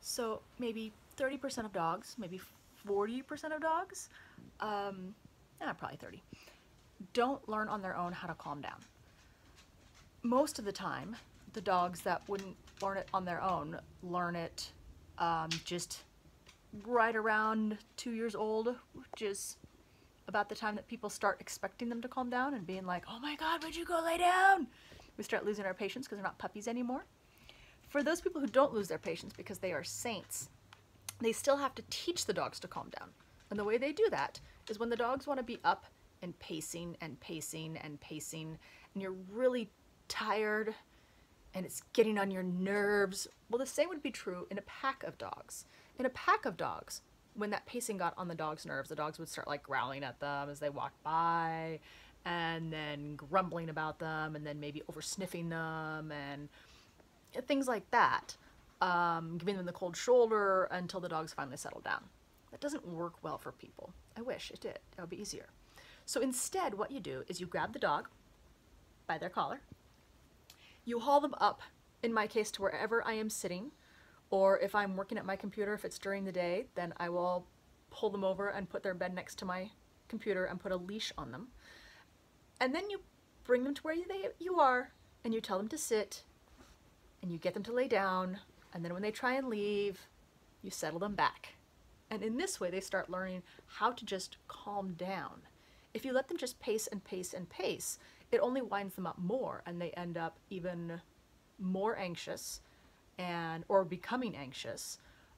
So maybe 30% of dogs, maybe 40% of dogs, probably 30, don't learn on their own how to calm down. Most of the time, the dogs that wouldn't learn it on their own learn it just right around 2 years old, which is about the time that people start expecting them to calm down and being like, oh my God, would you go lay down? We start losing our patience because they're not puppies anymore. For those people who don't lose their patience because they are saints, they still have to teach the dogs to calm down. And the way they do that is when the dogs want to be up and pacing and pacing and pacing, and you're really tired and it's getting on your nerves. Well, the same would be true in a pack of dogs. In a pack of dogs, when that pacing got on the dog's nerves, the dogs would start like growling at them as they walked by, and then grumbling about them, and then maybe over sniffing them, and things like that, giving them the cold shoulder until the dogs finally settle down. That doesn't work well for people. I wish it did. That would be easier. So instead, what you do is you grab the dog by their collar, you haul them up, in my case, to wherever I am sitting, or if I'm working at my computer, if it's during the day, then I will pull them over and put their bed next to my computer and put a leash on them. And then you bring them to where you are, and you tell them to sit, and you get them to lay down, and then when they try and leave, you settle them back. And in this way, they start learning how to just calm down. If you let them just pace and pace and pace, it only winds them up more, and they end up even more anxious or becoming anxious.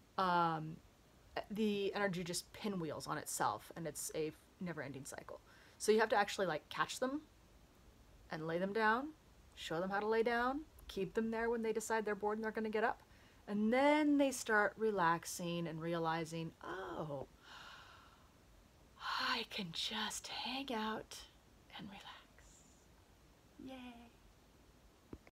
The energy just pinwheels on itself, and it's a never-ending cycle. So you have to actually like catch them and lay them down, show them how to lay down, keep them there when they decide they're bored and they're going to get up, and then they start relaxing and realizing, oh, I can just hang out and relax.